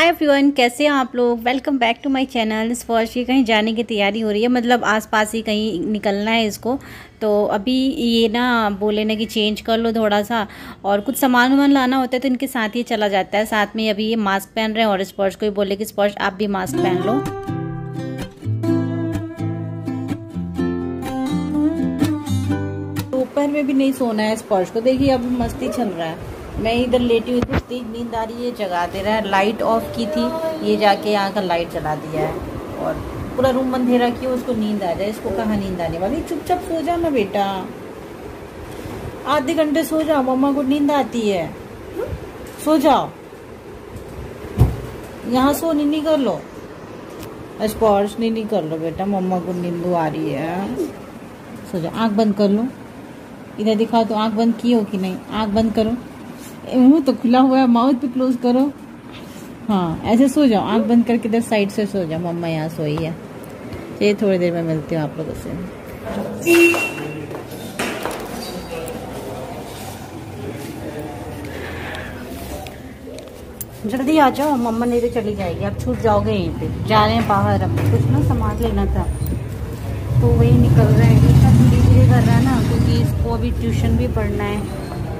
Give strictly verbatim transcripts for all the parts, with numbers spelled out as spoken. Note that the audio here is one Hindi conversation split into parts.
हाय एवरीवन, कैसे हैं आप लोग। Welcome back to my channel. Sparsh की कहीं जाने की तैयारी हो रही है, मतलब आसपास ही कहीं निकलना है इसको। तो अभी ये ना बोले ना कि चेंज कर लो थोड़ा सा, और कुछ सामान वामान लाना होता है तो इनके साथ ही चला जाता है। साथ में अभी ये मास्क पहन रहे हैं और स्पर्श को भी बोले कि स्पर्श आप भी मास्क पहन लो। दोपहर में भी नहीं सोना है स्पर्श को, देखिए अब मस्ती चल रहा है। मैं इधर लेटी हुई थी, तेज नींद आ रही है, जगा दे रहा है। लाइट ऑफ की थी, ये जाके यहाँ का लाइट जला दिया है और पूरा रूम अंधेरा किया। उसको नींद आ जाए, इसको कहाँ नींद आने वाली। चुपचाप सो जा ना बेटा, आधे घंटे सो जाओ, मम्मा को नींद आती है। सो जाओ, यहाँ सो, नीनी कर लो। स्पर्श नीनी कर लो बेटा, मम्मा को नींद आ रही है। सो जाओ, आँख बंद कर लो। इधर दिखाओ तो आँख बंद की हो कि नहीं। आँख बंद करो, मुंह तो खुला हुआ है, माउथ भी क्लोज करो। हाँ ऐसे सो जाओ, आंख बंद करके इधर साइड से सो जाओ। मम्मा यहाँ सोई है। चलिए थोड़ी देर में मिलती हूँ आप लोगों से। जल्दी आ जाओ, मम्मा नहीं तो चली जाएगी, आप छूट जाओगे। यहीं पे जा रहे हैं बाहर, अब कुछ ना सामान लेना था तो वही निकल रहे हैं। इतना धीरे धीरे कर रहा है ना, क्योंकि इसको अभी ट्यूशन भी पढ़ना है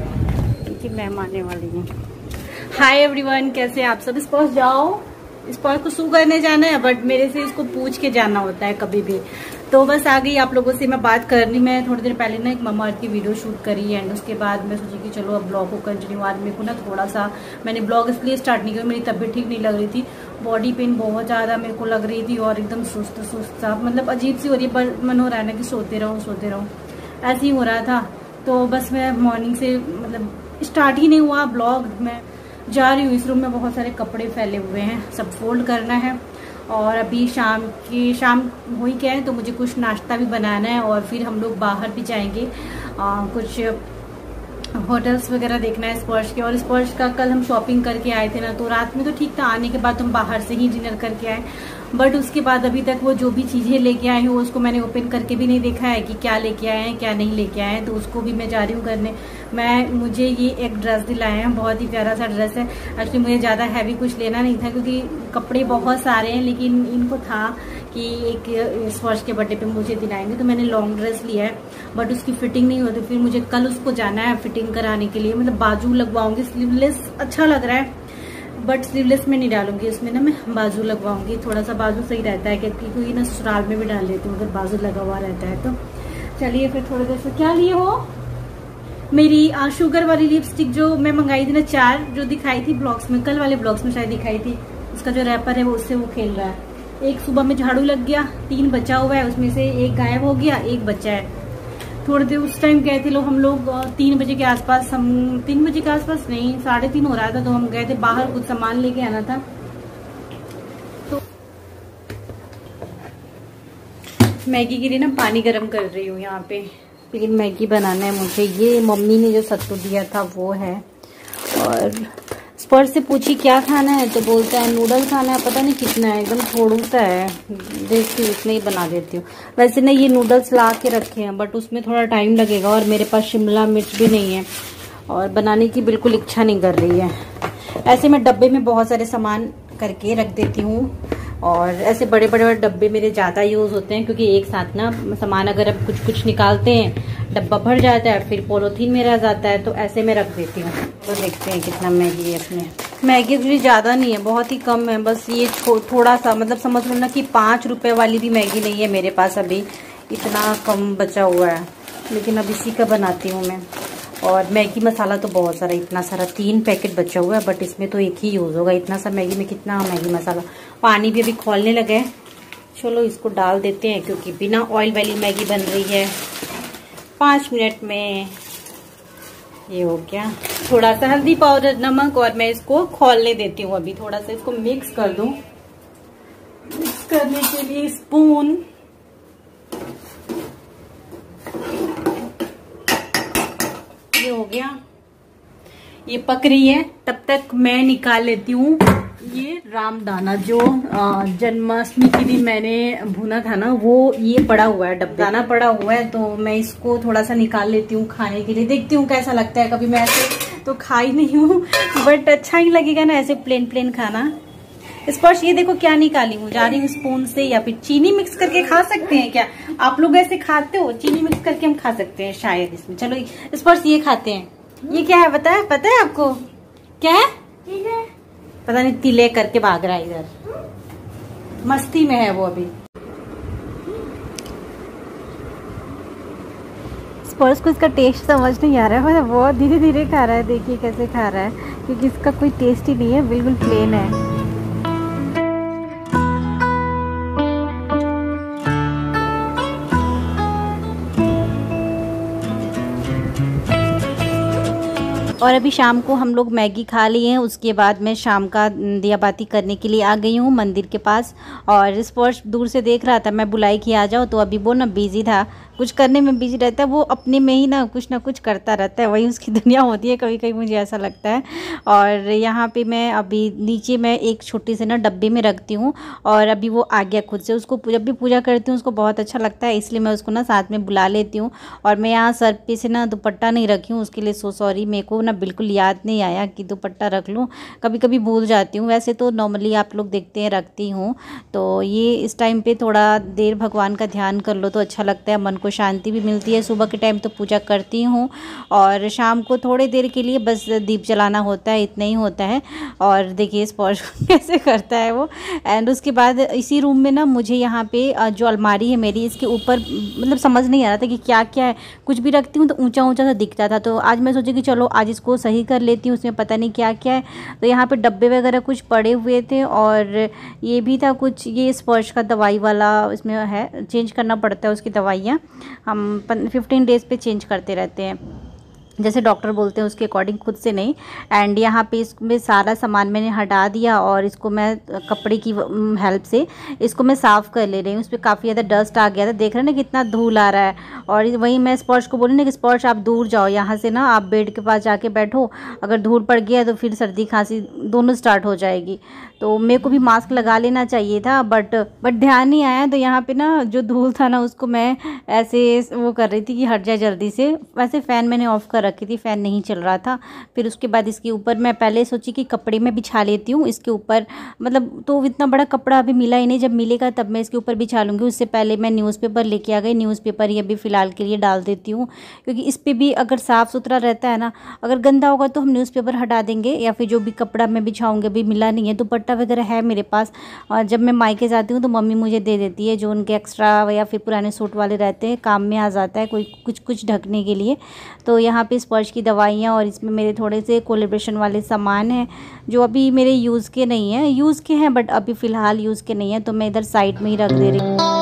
कि मैम आने वाली है। हाय एवरीवन, कैसे आप सब। स्पर्श जाओ, स्पर्श को सू करने जाना है, बट मेरे से इसको पूछ के जाना होता है कभी भी। तो बस आ गई आप लोगों से मैं बात करनी। मैं थोड़ी देर पहले ना एक मम्मा अर्थ की वीडियो शूट करी है, एंड उसके बाद मैं सोची कि चलो अब ब्लॉग को कंटिन्यू। आज मेरे को ना थोड़ा सा, मैंने ब्लॉग इसलिए स्टार्ट नहीं किया, मेरी तबीयत ठीक नहीं लग रही थी। बॉडी पेन बहुत ज़्यादा मेरे को लग रही थी और एकदम सुस्त सुस्त सा, मतलब अजीब सी हो रही है। पर मन हो रहा है ना कि सोते रहो सोते रहो, ऐसे ही हो रहा था। तो बस मैं मॉर्निंग से मतलब स्टार्ट ही नहीं हुआ ब्लॉग। मैं जा रही हूँ, इस रूम में बहुत सारे कपड़े फैले हुए हैं, सब फोल्ड करना है। और अभी शाम की शाम हो ही क्या है, तो मुझे कुछ नाश्ता भी बनाना है और फिर हम लोग बाहर भी जाएंगे। आ, कुछ होटल्स वगैरह देखना है स्पर्श के। और स्पर्श का कल हम शॉपिंग करके आए थे ना, तो रात में तो ठीक था, आने के बाद हम बाहर से ही डिनर करके आए। बट उसके बाद अभी तक वो जो भी चीज़ें लेके आए हैं उसको मैंने ओपन करके भी नहीं देखा है कि क्या लेके आए हैं क्या नहीं लेके आए हैं। तो उसको भी मैं जा रही हूँ करने। मैं मुझे ये एक ड्रेस दिलाए हैं, बहुत ही प्यारा सा ड्रेस है। एक्चुअली मुझे ज़्यादा हैवी कुछ लेना नहीं था, क्योंकि कपड़े बहुत सारे हैं, लेकिन इनको था कि एक स्पर्श के बर्थडे पे मुझे दिलाएंगे, तो मैंने लॉन्ग ड्रेस लिया है। बट उसकी फिटिंग नहीं होती, फिर मुझे कल उसको जाना है फिटिंग कराने के लिए। मतलब बाजू लगवाऊंगी, स्लीवलेस अच्छा लग रहा है, बट स्लीवलेस में नहीं डालूंगी, उसमें ना मैं बाजू लगवाऊंगी। थोड़ा सा बाजू सही रहता है, क्योंकि ना ससुराल में भी डाल लेती हूँ अगर बाजू लगा हुआ रहता है तो। चलिए फिर थोड़ी देर से। क्या लिए हो? मेरी आ, शुगर वाली लिपस्टिक जो मैं मंगाई थी ना, चार जो दिखाई थी ब्लॉग्स में, कल वाले ब्लॉग्स में शायद दिखाई थी, उसका जो रैपर है वो उससे वो खेल रहा है। एक सुबह में झाड़ू लग गया, तीन बचा हुआ है, उसमें से एक गायब हो गया, एक बचा है। थोड़ी देर उस टाइम गए थे लोग हम लोग तीन बजे के आसपास, हम तीन बजे के आसपास नहीं साढ़े तीन हो रहा था, तो हम गए थे बाहर, कुछ सामान लेके आना था। तो मैगी के लिए ना पानी गर्म कर रही हूँ यहाँ पे, लेकिन मैगी बनाना है मुझे। ये मम्मी ने जो सत्तू दिया था वो है। और स्पर्श से पूछी क्या खाना है, तो बोलता है नूडल खाना है। पता नहीं कितना है, एकदम थोड़ा सा है, देखती हूँ इतने ही बना देती हूँ। वैसे ना ये नूडल्स ला के रखे हैं, बट उसमें थोड़ा टाइम लगेगा, और मेरे पास शिमला मिर्च भी नहीं है, और बनाने की बिल्कुल इच्छा नहीं कर रही है। ऐसे मैं डब्बे में बहुत सारे सामान करके रख देती हूँ, और ऐसे बड़े बड़े बड़े डब्बे मेरे ज़्यादा यूज़ होते हैं, क्योंकि एक साथ ना सामान अगर अब कुछ कुछ निकालते हैं डब्बा भर जाता है, फिर पॉलीथीन में रह जाता है, तो ऐसे में रख देती हूँ। तो देखते हैं कितना मैगी है इसमें। मैगी भी ज़्यादा नहीं है, बहुत ही कम है, बस ये थोड़ा सा, मतलब समझ लो ना कि पाँच रुपए वाली भी मैगी नहीं है मेरे पास अभी, इतना कम बचा हुआ है। लेकिन अब इसी का बनाती हूँ मैं। और मैगी मसाला तो बहुत सारा, इतना सारा, तीन पैकेट बचा हुआ है, बट इसमें तो एक ही यूज़ होगा। इतना सा मैगी में कितना मैगी मसाला। पानी भी अभी खौलने लगा है, चलो इसको डाल देते हैं, क्योंकि बिना ऑयल वाली मैगी बन रही है। पाँच मिनट में ये हो गया। थोड़ा सा हल्दी पाउडर, नमक, और मैं इसको खौलने देती हूँ अभी। थोड़ा सा इसको मिक्स कर दूं। मिक्स करने के लिए स्पून, ये हो गया, ये पक रही है। तब तक मैं निकाल लेती हूँ ये रामदाना, जो जन्माष्टमी के दिन मैंने भुना था ना, वो ये पड़ा हुआ है, दाना पड़ा हुआ है, तो मैं इसको थोड़ा सा निकाल लेती हूँ खाने के लिए। देखती हूँ कैसा लगता है। कभी मैं ऐसे तो खा ही नहीं हूँ, बट अच्छा ही लगेगा ना ऐसे प्लेन प्लेन खाना। स्पर्श ये देखो क्या निकाली हूँ, जा रही हूँ स्पून से। या फिर चीनी मिक्स करके खा सकते हैं क्या आप लोग? ऐसे खाते हो? चीनी मिक्स करके हम खा सकते हैं शायद इसमें। चलो स्पर्श ये खाते हैं। ये क्या है पता है? पता है आपको क्या है? पता नहीं, तिले करके भाग रहा है इधर, मस्ती में है वो अभी। स्पर्श को इसका टेस्ट समझ नहीं आ रहा है, मतलब बहुत धीरे धीरे खा रहा है। देखिए कैसे खा रहा है, क्योंकि इसका कोई टेस्ट ही नहीं है, बिल्कुल प्लेन है। और अभी शाम को हम लोग मैगी खा लिए हैं। उसके बाद मैं शाम का दिया बाती करने के लिए आ गई हूँ मंदिर के पास। और स्पर्श दूर से देख रहा था, मैं बुलाई कि आ जाओ, तो अभी वो ना बिजी था, कुछ करने में बिजी रहता है वो, अपने में ही ना कुछ ना कुछ करता रहता है, वही उसकी दुनिया होती है कभी कभी, मुझे ऐसा लगता है। और यहाँ पे मैं अभी नीचे मैं एक छोटी से ना डब्बे में रखती हूँ, और अभी वो आ गया खुद से। उसको जब भी पूजा करती हूँ उसको बहुत अच्छा लगता है, इसलिए मैं उसको ना साथ में बुला लेती हूँ। और मैं यहाँ सर पे से ना दुपट्टा नहीं रखी हूँ, उसके लिए सो सॉरी। मेरे को ना बिल्कुल याद नहीं आया कि दुपट्टा रख लूँ, कभी कभी भूल जाती हूँ। वैसे तो नॉर्मली आप लोग देखते हैं रखती हूँ। तो ये इस टाइम पे थोड़ा देर भगवान का ध्यान कर लो तो अच्छा लगता है, मन को शांति भी मिलती है। सुबह के टाइम तो पूजा करती हूँ, और शाम को थोड़ी देर के लिए बस दीप जलाना होता है, इतना ही होता है। और देखिए स्पर्श कैसे करता है वो। एंड उसके बाद इसी रूम में ना मुझे यहाँ पे जो अलमारी है मेरी, इसके ऊपर मतलब समझ नहीं आ रहा था कि क्या क्या है। कुछ भी रखती हूँ तो ऊंचा ऊंचा सा दिखता था, तो आज मैं सोची कि चलो आज इसको सही कर लेती हूँ, उसमें पता नहीं क्या क्या है। तो यहाँ पे डब्बे वगैरह कुछ पड़े हुए थे, और ये भी था कुछ, ये स्पर्श का दवाई वाला इसमें है, चेंज करना पड़ता है उसकी दवाइयाँ, हम फिफ्टीन डेज़ पे चेंज करते रहते हैं, जैसे डॉक्टर बोलते हैं उसके अकॉर्डिंग, खुद से नहीं। एंड यहाँ पे इसमें सारा सामान मैंने हटा दिया, और इसको मैं कपड़े की हेल्प से इसको मैं साफ़ कर ले रही हूँ। उस पर काफ़ी ज़्यादा डस्ट आ गया था, देख रहे हैं ना कितना धूल आ रहा है। और वहीं मैं स्पर्श को बोली ना कि स्पर्श आप दूर जाओ यहाँ से ना, आप बेड के पास जाके बैठो, अगर धूल पड़ गया तो फिर सर्दी खांसी दोनों स्टार्ट हो जाएगी। तो मेरे को भी मास्क लगा लेना चाहिए था, बट बट ध्यान नहीं आया। तो यहाँ पे ना जो धूल था ना उसको मैं ऐसे वो कर रही थी कि हट जाए जल्दी से। वैसे फ़ैन मैंने ऑफ़ कर रखी थी, फ़ैन नहीं चल रहा था। फिर उसके बाद इसके ऊपर मैं पहले सोची कि कपड़े में बिछा लेती हूँ इसके ऊपर, मतलब तो इतना बड़ा कपड़ा अभी मिला ही नहीं, जब मिलेगा तब मैं इसके ऊपर बिछा लूँगी। उससे पहले मैं न्यूज़पेपर लेके आ गई, न्यूज़पेपर ये अभी फ़िलहाल के लिए डाल देती हूँ, क्योंकि इस पर भी अगर साफ़ सुथरा रहता है ना, अगर गंदा होगा तो हम न्यूज़पेपर हटा देंगे, या फिर जो भी कपड़ा मैं बिछाऊँगी अभी मिला नहीं है। दुपट्टा वगैरह है मेरे पास, और जब मैं मायके जाती हूँ तो मम्मी मुझे दे देती है, जो उनके एक्स्ट्रा या फिर पुराने सूट वाले रहते हैं, काम में आ जाता है कोई कुछ कुछ ढकने के लिए। तो यहाँ पे स्पर्श की दवाइयाँ, और इसमें मेरे थोड़े से कोलेब्रेशन वाले सामान हैं जो अभी मेरे यूज़ के नहीं हैं, यूज़ के हैं बट अभी फ़िलहाल यूज़ के नहीं हैं, तो मैं इधर साइड में ही रख दे रही हूँ।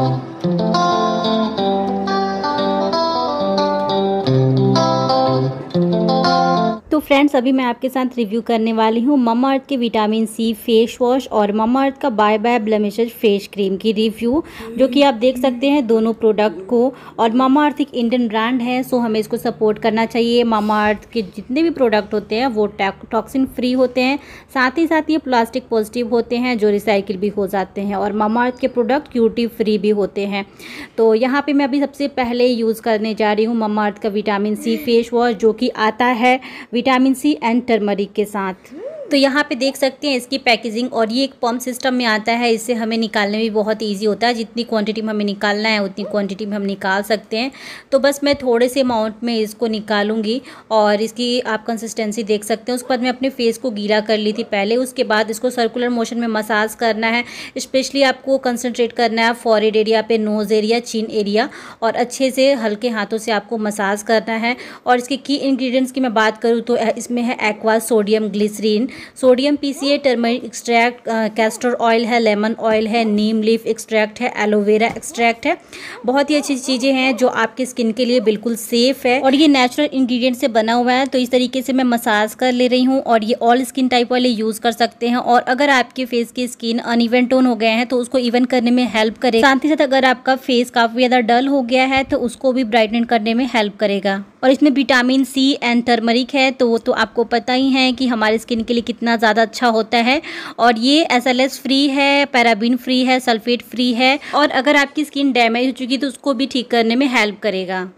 तो फ्रेंड्स अभी मैं आपके साथ रिव्यू करने वाली हूँ मम्मा अर्थ के विटामिन सी फेस वॉश और मम्मा अर्थ का bye bye blemishes face cream की रिव्यू, जो कि आप देख सकते हैं दोनों प्रोडक्ट को। और मम्मा अर्थ एक इंडियन ब्रांड है, सो हमें इसको सपोर्ट करना चाहिए। मम्मा अर्थ के जितने भी प्रोडक्ट होते हैं वो टॉक्सिन फ्री होते हैं, साथ ही साथ ये प्लास्टिक पॉजिटिव होते हैं जो रिसाइकिल भी हो जाते हैं, और मम्मा अर्थ के प्रोडक्ट क्यूटी फ्री भी होते हैं। तो यहाँ पर मैं अभी सबसे पहले यूज़ करने जा रही हूँ मम्मा अर्थ का विटामिन सी फेस वॉश, जो कि आता है विटामिन सी एंड टर्मरिक के साथ। तो यहाँ पे देख सकते हैं इसकी पैकेजिंग, और ये एक पंप सिस्टम में आता है, इससे हमें निकालने में बहुत इजी होता है। जितनी क्वांटिटी में हमें निकालना है उतनी क्वांटिटी में हम निकाल सकते हैं। तो बस मैं थोड़े से अमाउंट में इसको निकालूंगी, और इसकी आप कंसिस्टेंसी देख सकते हैं। उसके बाद मैं अपने फेस को गीला कर ली थी पहले, उसके बाद इसको सर्कुलर मोशन में मसाज करना है। स्पेशली आपको कंसनट्रेट करना है फॉरहेड एरिया पे, नोज़ एरिया, चिन एरिया, और अच्छे से हल्के हाथों से आपको मसाज करना है। और इसके की इंग्रेडिएंट्स की मैं बात करूँ तो इसमें है aqua sodium glycerin, sodium PCA, turmeric extract, castor oil है, लेमन ऑयल है, नीम लीफ एक्सट्रैक्ट है, एलोवेरा एक्सट्रैक्ट है। बहुत ही अच्छी चीज़ें हैं जो आपके स्किन के लिए बिल्कुल सेफ है, और ये नेचुरल इंग्रेडिएंट से बना हुआ है। तो इस तरीके से मैं मसाज कर ले रही हूँ, और ये ऑल स्किन टाइप वाले यूज़ कर सकते हैं। और अगर आपके फेस की स्किन अनइवन टोन हो गए हैं तो उसको इवन करने में हेल्प करेगा। साथ ही साथ अगर आपका फेस काफ़ी ज़्यादा डल हो गया है तो उसको भी ब्राइटन करने में हेल्प करेगा। और इसमें विटामिन सी एंड टर्मरिक है, तो वो तो आपको पता ही है कि हमारे स्किन के लिए कितना ज़्यादा अच्छा होता है। और ये एस एल एस फ्री है, पैराबीन फ्री है, सल्फेट फ्री है, और अगर आपकी स्किन डैमेज हो चुकी है तो उसको भी ठीक करने में हेल्प करेगा।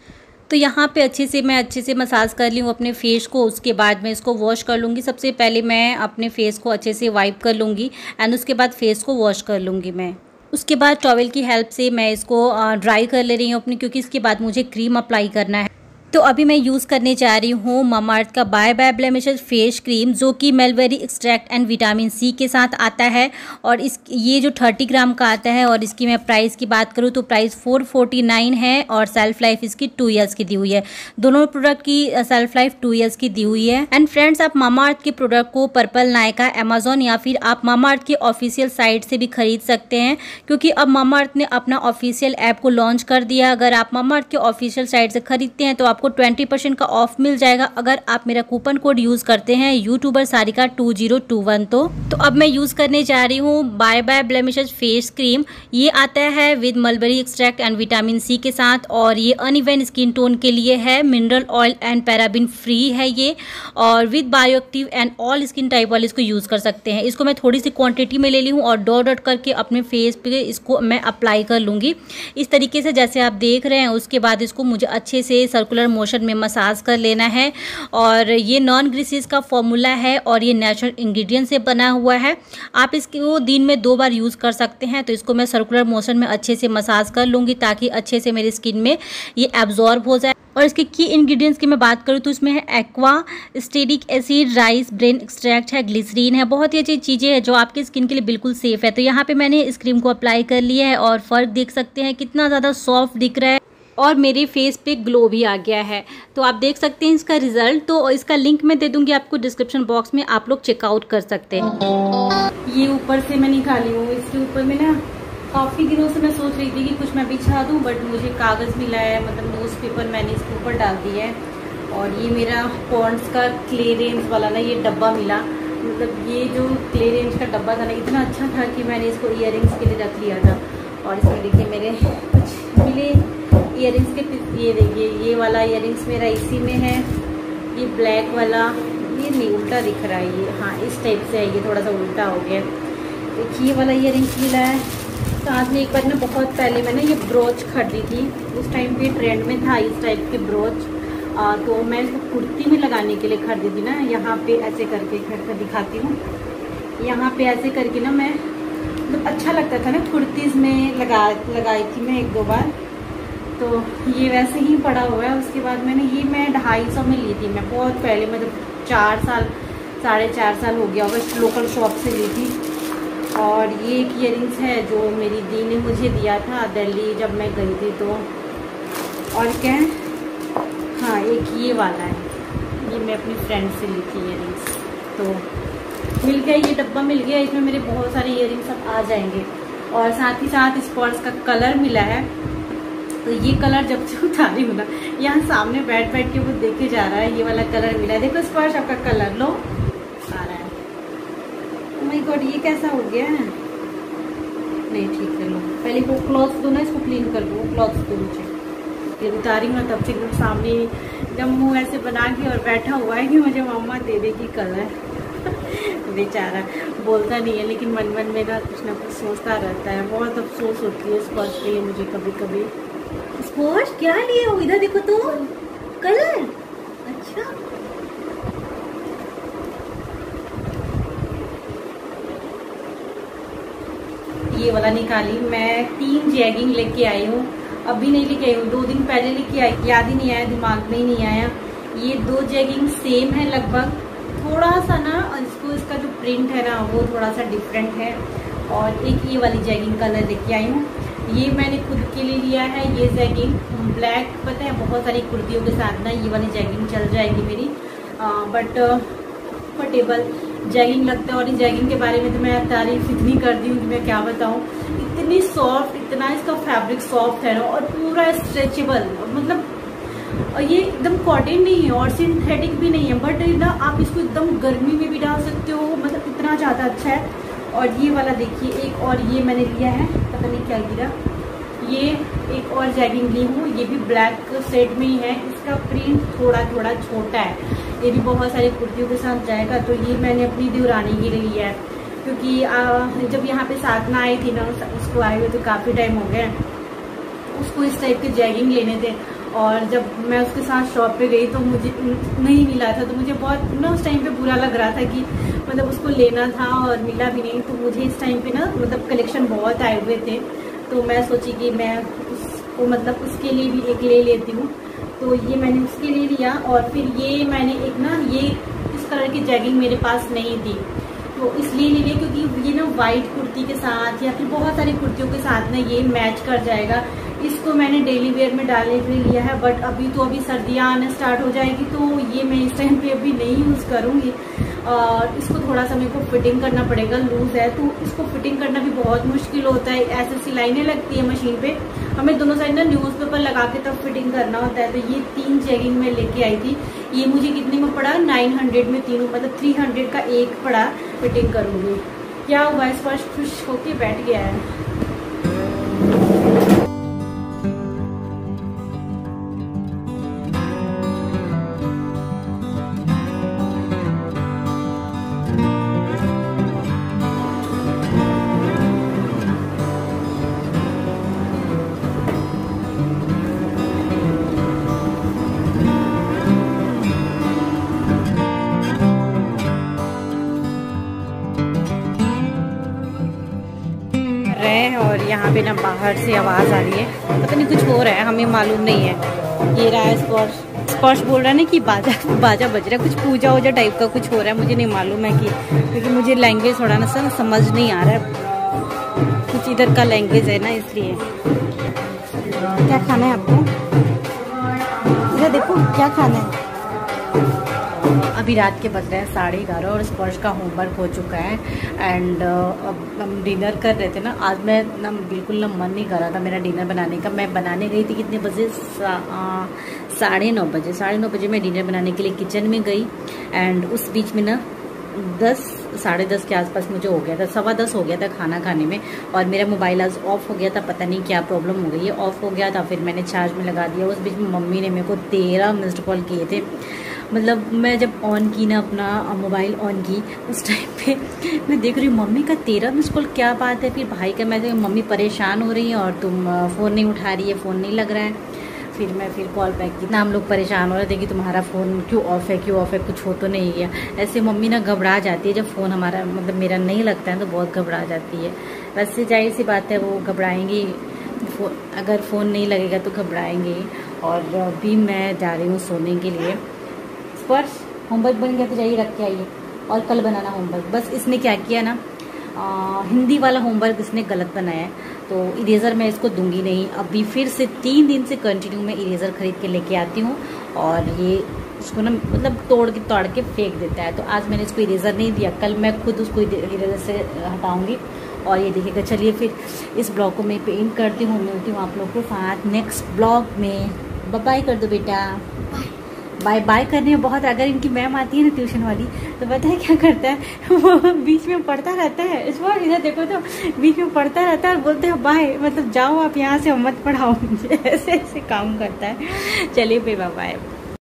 तो यहाँ पे अच्छे से मैं अच्छे से मसाज कर ली हूँ अपने फेस को। उसके बाद मैं इसको वॉश कर लूँगी। सबसे पहले मैं अपने फेस को अच्छे से वाइप कर लूँगी एंड उसके बाद फेस को वॉश कर लूँगी मैं। उसके बाद टॉवल की हेल्प से मैं इसको ड्राई कर ले रही हूँ अपनी, क्योंकि इसके बाद मुझे क्रीम अप्लाई करना है। तो अभी मैं यूज़ करने जा रही हूँ मामाअर्थ का bye bye blemishes face cream, जो कि mulberry extract and vitamin C के साथ आता है। और इस ये जो तीस ग्राम का आता है, और इसकी मैं प्राइस की बात करूँ तो प्राइस चार सौ उनचास है और सेल्फ लाइफ इसकी टू इयर्स की दी हुई है। दोनों प्रोडक्ट की सेल्फ लाइफ टू इयर्स की दी हुई है। एंड फ्रेंड्स, आप मामाअर्थ के प्रोडक्ट को पर्पल, नायका, अमेजोन या फिर आप मामाअर्थ की ऑफिशियल साइट से भी खरीद सकते हैं, क्योंकि अब मामाअर्थ ने अपना ऑफिशियल ऐप को लॉन्च कर दिया। अगर आप मामाअर्थ के ऑफिशियल साइट से खरीदते हैं तो आपको ट्वेंटी परसेंट का ऑफ मिल जाएगा अगर आप मेरा कूपन कोड यूज करते हैं youtuber Sarika two zero two one. तो तो अब मैं यूज करने जा रही हूँ bye bye blemishes face cream. ये आता है with mulberry extract and vitamin C के साथ, और ये अनइवन स्किन टोन के लिए है। Mineral oil and paraben free है ये, और with bioactive and all skin type वाले इसको यूज कर सकते हैं। इसको मैं थोड़ी सी क्वांटिटी में ले ली हूँ और डॉट डॉट करके अपने फेस पे इसको मैं अप्लाई कर लूंगी इस तरीके से जैसे आप देख रहे हैं। उसके बाद इसको मुझे अच्छे से सर्कुलर मोशन में मसाज कर लेना है। और ये नॉन ग्रीसीज का फॉर्मूला है और ये नेचुरल इंग्रेडिएंट से बना हुआ है। आप इसको दिन में दो बार यूज़ कर सकते हैं। तो इसको मैं सर्कुलर मोशन में अच्छे से मसाज कर लूँगी ताकि अच्छे से मेरी स्किन में ये एब्जॉर्ब हो जाए। और इसके की इंग्रेडिएंट्स की मैं बात करूँ तो इसमें है aqua, stearic acid, rice bran extract है, ग्लिसरीन है। बहुत ही अच्छी चीज़ें हैं जो आपकी स्किन के लिए बिल्कुल सेफ है। तो यहाँ पे मैंने इस क्रीम को अप्लाई कर लिया है और फ़र्क देख सकते हैं कितना ज़्यादा सॉफ्ट दिख रहा है और मेरे फेस पे ग्लो भी आ गया है। तो आप देख सकते हैं इसका रिजल्ट। तो इसका लिंक मैं दे दूंगी आपको डिस्क्रिप्शन बॉक्स में, आप लोग चेकआउट कर सकते हैं। ये ऊपर से मैं निकाली हूँ। इसके ऊपर में ना काफ़ी दिनों से मैं सोच रही थी कि कुछ मैं बिछा दूँ, बट मुझे कागज़ मिला है, मतलब न्यूज़पेपर मैंने इसके ऊपर डाल दिया है। और ये मेरा पॉन्ड्स का क्ले रेंज वाला ना ये डब्बा मिला। मतलब ये जो क्ले रेंज का डब्बा था ना इतना अच्छा था कि मैंने इसको ईयर के लिए रख लिया था। और इसमें देखिए मेरे कुछ मिले इयररिंग्स के, ये देखिए ये वाला इयररिंग्स मेरा इसी में है। ये ब्लैक वाला, ये नहीं उल्टा दिख रहा है ये, हाँ इस टाइप से है, ये थोड़ा सा उल्टा हो गया। देखिए ये वाला इयररिंग्स मिला है। साथ में एक बार ना बहुत पहले मैंने ये ब्रोच खरीदी थी, उस टाइम पे ट्रेंड में था इस टाइप के ब्रोच। आ, तो मैं इसको कुर्ती में लगाने के लिए खरीदी थी ना। यहाँ पे ऐसे करके करके दिखाती हूँ। यहाँ पे ऐसे करके ना मैं मतलब अच्छा लगता था ना कुर्तीज़ में लगा लगाई थी मैं एक दो बार। तो ये वैसे ही पड़ा हुआ है। उसके बाद मैंने ये मैं ढाई सौ में ली थी, मैं बहुत पहले, मतलब चार साल साढ़े चार साल हो गया होगा, लोकल शॉप से ली थी। और ये एक ईयरिंग्स है जो मेरी दी ने मुझे दिया था दिल्ली जब मैं गई थी। तो और क्या है, हाँ एक ये वाला है, ये मैं अपनी फ्रेंड से ली थी ईयरिंग्स। तो मिल गया, ये डब्बा मिल गया, इसमें मेरे बहुत सारे ईयरिंग्स अब आ जाएंगे। और साथ ही साथ इस पर्स का कलर मिला है। तो ये कलर जब से उठा रही हूँ ना, यहाँ सामने बैठ बैठ के वो देखे जा रहा है, ये वाला कलर मिला है। देखो स्पर्श आपका कलर लो आ रहा है। ओह माय गॉड, ये कैसा हो गया है? नहीं ठीक है, लो पहले वो क्लॉथ दो ना, इसको क्लीन कर दो, क्लॉथ दो मुझे। ये उतारी हूँ तब से एकदम सामने एकदम मुँह ऐसे बना के और बैठा हुआ है कि मुझे मम्मा दे देगी कलर। बेचारा बोलता नहीं है लेकिन मन मन में ना कुछ ना कुछ सोचता रहता है। बहुत अफसोस होती है स्पर्श के लिए मुझे कभी कभी। स्पर्श क्या लिए हो? इधर देखो तो, कलर। अच्छा ये वाला निकाली मैं, तीन जैगिंग लेके आई हूँ। अभी नहीं लेके आई हूँ, दो दिन पहले लेके आई, याद ही नहीं आया, दिमाग में ही नहीं आया। ये दो जैगिंग सेम है लगभग, थोड़ा सा ना इसको इसका जो प्रिंट है ना वो थोड़ा सा डिफरेंट है। और एक ये वाली जैगिंग कलर लेके आई हूँ, ये मैंने खुद के लिए लिया है। ये जैगिंग ब्लैक, पता है बहुत सारी कुर्तियों के साथ ना ये वाली जैगिंग चल जाएगी मेरी, बट कंफर्टेबल जैगिंग लगता है। और इस जैगिंग के बारे में तो मैं तारीफ इतनी करती हूँ कि मैं क्या बताऊँ। इतनी सॉफ्ट, इतना इसका फैब्रिक सॉफ्ट है ना, और पूरा स्ट्रेचेबल, मतलब और ये एकदम कॉटन नहीं है और सिंथेटिक भी नहीं है, बट ना आप इसको एकदम गर्मी में भी डाल सकते हो, मतलब इतना ज़्यादा अच्छा है। और ये वाला देखिए, एक और ये मैंने लिया है, पता नहीं क्या गिरा, ये एक और जैगिंग ली हूँ, ये भी ब्लैक शेड में ही है। इसका प्रिंट थोड़ा थोड़ा छोटा है, ये भी बहुत सारी कुर्तियों के साथ जाएगा। तो ये मैंने अपनी देवरानी के लिए लिया है, क्योंकि आ, जब यहाँ पे साधना आई थी ना, उसको आए हुए तो काफ़ी टाइम हो गया, उसको इस टाइप के जैगिंग लेने थे। और जब मैं उसके साथ शॉप पे गई तो मुझे नहीं मिला था, तो मुझे बहुत ना उस टाइम पे बुरा लग रहा था कि मतलब उसको लेना था और मिला भी नहीं। तो मुझे इस टाइम पे ना मतलब कलेक्शन बहुत आए हुए थे, तो मैं सोची कि मैं उसको मतलब उसके लिए भी एक ले लेती हूँ। तो ये मैंने उसके लिए लिया। और फिर ये मैंने एक ना ये इस कलर की जैगिंग मेरे पास नहीं थी, तो इसलिए ले लिया क्योंकि ये ना वाइट कुर्ती के साथ या फिर बहुत सारी कुर्तियों के साथ ना ये मैच कर जाएगा। इसको मैंने डेली वेयर में डालने के लिए लिया है, बट अभी तो अभी सर्दियाँ आना स्टार्ट हो जाएगी, तो ये मैं इस टाइम पे अभी नहीं यूज़ करूँगी। और इसको थोड़ा सा मेरे को फिटिंग करना पड़ेगा, लूज है तो इसको फिटिंग करना भी बहुत मुश्किल होता है। ऐसे सिलाइनें लगती है मशीन पे, हमें दोनों साइड ना न्यूज़पेपर लगा के तब फिटिंग करना होता है। तो ये तीन जैगिंग में लेके आई थी, ये मुझे कितने में पड़ा, नाइन हंड्रेड में तीनों, मतलब थ्री हंड्रेड का एक पड़ा। फिटिंग करूँगी। क्या हुआ, स्पर्श खुश होके बैठ गया है। और यहाँ पे ना बाहर से आवाज़ आ रही है, पता नहीं कुछ हो रहा है, हमें मालूम नहीं है। ये रहा है स्पर्श, स्पर्श बोल रहा है ना कि बाजा बाजा बज रहा है, कुछ पूजा वूजा टाइप का कुछ हो रहा है, मुझे नहीं मालूम है कि, क्योंकि मुझे लैंग्वेज थोड़ा ना सर समझ नहीं आ रहा है, कुछ इधर का लैंग्वेज है ना, इसलिए। क्या खाना है आपको, इधर देखो क्या खाना है। अभी रात के बज रहे हैं साढ़े ग्यारह और स्पर्श का होमवर्क हो चुका है। एंड अब हम डिनर कर रहे थे ना, आज मैं ना बिल्कुल ना मन नहीं कर रहा था मेरा डिनर बनाने का। मैं बनाने गई थी कितने बजे, साढ़े नौ बजे साढ़े नौ बजे मैं डिनर बनाने के लिए किचन में गई। एंड उस बीच में ना दस साढ़े दस के आसपास मुझे हो गया था, सवा दस हो गया था खाना खाने में। और मेरा मोबाइल आज ऑफ हो गया था, पता नहीं क्या प्रॉब्लम हो गई है, ऑफ हो गया था। फिर मैंने चार्ज में लगा दिया। उस बीच में मम्मी ने मेरे को तेरह मिस्ड कॉल किए थे। मतलब मैं जब ऑन की ना अपना मोबाइल ऑन की, उस टाइम पे मैं देख रही हूँ मम्मी का तेरह मिस कॉल, क्या बात है। फिर भाई का मैसेज, मम्मी परेशान हो रही है और तुम फ़ोन नहीं उठा रही है, फ़ोन नहीं लग रहा है। फिर मैं फिर कॉल बैक की ना, हम लोग परेशान हो रहे थे कि तुम्हारा फ़ोन क्यों ऑफ है, क्यों ऑफ है, कुछ हो तो नहीं गया। ऐसे मम्मी ना घबरा जाती है जब फ़ोन हमारा मतलब मेरा नहीं लगता है, तो बहुत घबरा जाती है। वैसे जाहिर सी बात है वो घबराएंगी, अगर फ़ोन नहीं लगेगा तो घबराएंगी। और अभी मैं जा रही हूँ सोने के लिए। स्पर्श होमवर्क बन गया तो जाइए रख के आइए, और कल बनाना होमवर्क। बस इसने क्या किया ना, आ, हिंदी वाला होमवर्क इसने गलत बनाया है, तो इरेज़र मैं इसको दूंगी नहीं। अभी फिर से तीन दिन से कंटिन्यू मैं इरेज़र खरीद के लेके आती हूँ और ये इसको ना मतलब तोड़ के तोड़ के फेंक देता है। तो आज मैंने इसको इरेज़र नहीं दिया, कल मैं खुद उसको इरेज़र से हटाऊँगी। और ये देखिएगा। चलिए फिर इस ब्लॉग को मैं पेंट करती हूँ, मिलती हूँ आप लोग के साथ नेक्स्ट ब्लॉग में। बाय बाय कर दो बेटा, बाय बाय करने में बहुत। अगर इनकी मैम आती है ना ट्यूशन वाली, तो पता है क्या करता है, वो बीच में पढ़ता रहता है। इस बार इधर देखो तो बीच में पढ़ता रहता है और बोलते हैं बाय, मतलब जाओ आप यहाँ से मत पढ़ाओ मुझे, ऐसे ऐसे काम करता है। चलिए फिर बाय बाय।